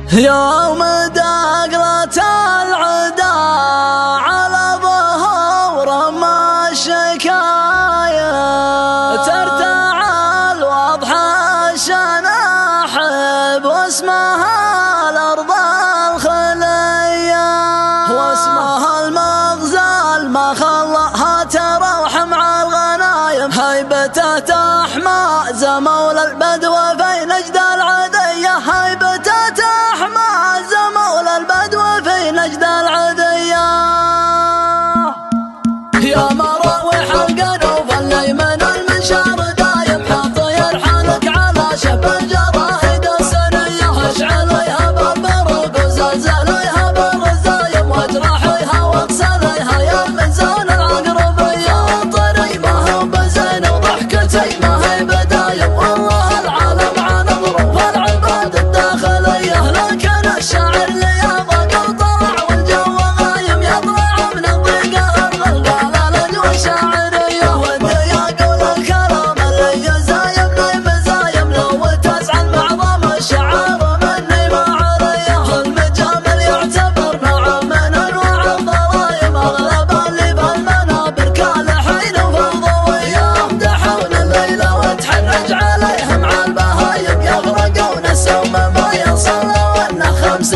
يوم دقلت العدا على ظهور ما الشكاية ترتعل واضحة الشناحب واسمها الأرض الخلية واسمها المغزال ما خلاها تروح مع الغنايم هيبته تحمى زمول البدو في نجد العدية هيبته تحمى زمول البدو في نجد العدية يا مراوح القنوف اللي من المنشار دايم حاطي يرحلك على شب الجرايد السنية اشعليها بالبرق وزلزليها بالرزايم واجرحيها واغسليها يا الميزان العقربية طري ما هو بزين وضحكتي ما هي بدايم والله العالم عن ظروف العباد الداخلية لكن الشاعر لي ضاق وطلع والجو غايم يطلع من الضيقة الغلقة للأجواء الشاعرية ودي أقول الكلام اللي يزايمني مزايم لو تزعل معظم الشعار مني ما عليه المجامل يعتبر نوع من أنواع الضرايم أغلب اللي بالمنابر كالحين وفضوية يمدحون الليلة وتحرج عليهم على البهايم يغرقون السوم ما يصلوا إنه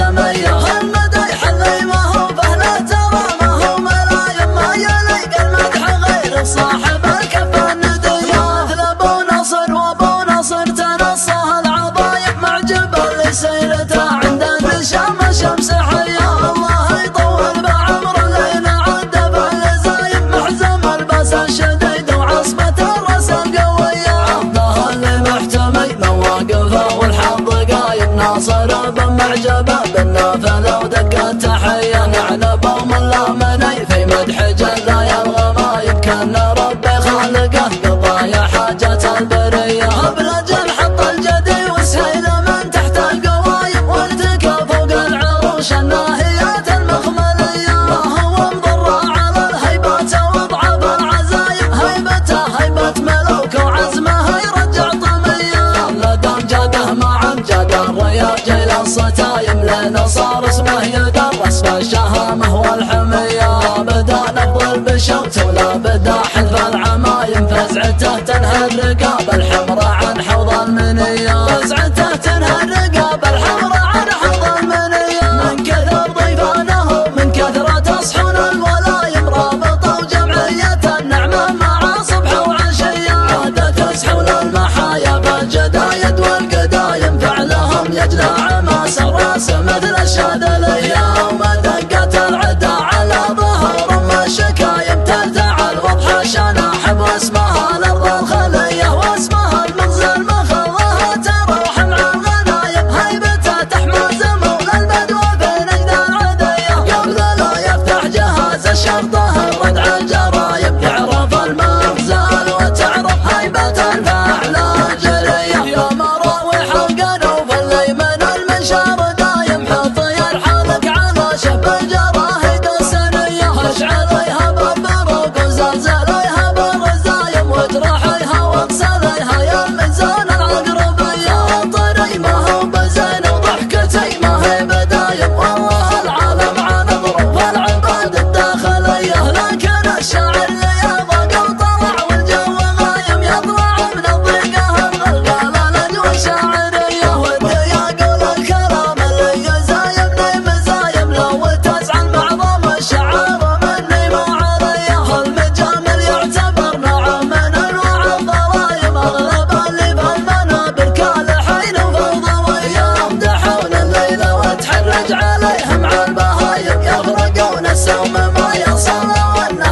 500 المديح اللي ما هو فهله ترى ما هو ملايم ما يليق المدح غير صاحب الكفة الندية مثل أبو نصر وأبو نصر تنصه العضايم معجب اللي سيرته عند النشام شمس حية الله يطول بعمر اللي نعد بالزايم محزم الباس الشديد وعصبة الراس القوية عبده اللي محتمي مواقفه والحظ قايم ناصر بن معجبه بالنافذة ودق التحية نعنب وملامني في مدح جلايا الغمايم كان ربي خالقه قضايا حاجات البرية ابلج الحط الجدي وسهيل من تحت القوايم والتقى فوق العروش الناهيات المخملية ما هو مضر على الهيبات واضعف العزايم هيبته هيبة ملوك وعزمه يرجع طمية لدم جاده مع امجاد الرياض جيل الصتايم لين صار اسمه يدرس بالشهامه والحمية بدا نفضل بالشوت ولا بدا حلف العمايم فزعته تنهى الرقاب الحمراء عن حوض المنية فزعته تنهى الرقاب الحمراء عن حوض المنية من كثر ضيفانه من كثرة صحون الولايم رابطة وجمعية النعمة مع صبح وعشية عادة تسحون المحايا بالجدايد والقدايم فعلهم يجلع ما سراس مثل الشاذلية وما دقت العدا على ظهور ما الشكايم ترتعل واضحة شناحب واسمها الأرض الخلية واسمها المغزى المخضها تروح مع الغنايم هيبتها تحمى زمول البدو في نجد العدية قبل لا يفتح جهاز الشرطة ردع الجرايم يعرف المغزال وتعرف هيبة الفاعل الجرية يا مراوح القنوف اللي من المنشار دايم حطي يرحلك على شب الجرايد السنية اشعليها بالبرق وزلزليها بالرزايم واجرحيها واغسليها يا الميزان العقربية طري ما هو بزين وضحكتي ما هي بدايم والله العالم عن ظروف العباد الداخلية لكن الشاعر لي ضاق وطلع والجو غايم يطلع من الضيقة الغلقة للأجواء الشاعرية ودي أقول الكلام اللي يزايمني مزايم لو تزعل معظم الشعار مني ما عليه المجامل يعتبر نوع من أنواع الضرايم أغلب اللي بالمنابر كالحين وفضوية يمدحون الليلة وتحرج عليهم على البهايم يغرقون السوم ما يصلوا إنه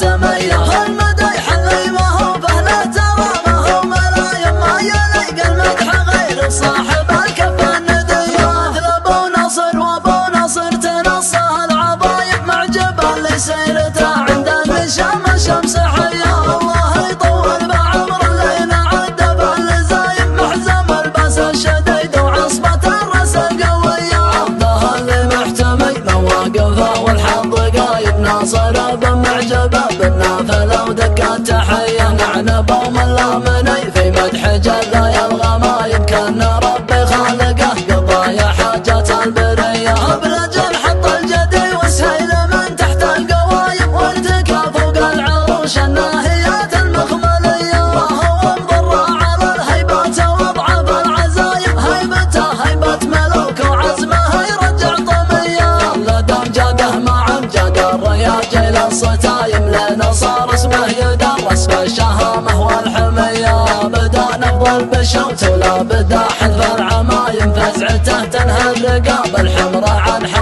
500 المديح اللي ما هو فهله ترى ما هو ملايم ما يليق المدح غير صاحب الكفة الندية مثل أبو نصر وأبو نصر تنصه العضايم معجب اللي سيرته عند النشام شمس حية الله يطول بعمر اللي نعد بالزايم محزم الباس الشديد وعصبة الراس القوية عبده اللي محتمي مواقفه والحظ قايد ناصر بن معجبه بالنافذة ودق التحية نعنب وملامني في مدح جلايا الغمايم كان ربي خالقه قضايا حاجات البيت الشوت ولا بدا حذف العمايم فزعته تنهى الرقاب الحمراء عن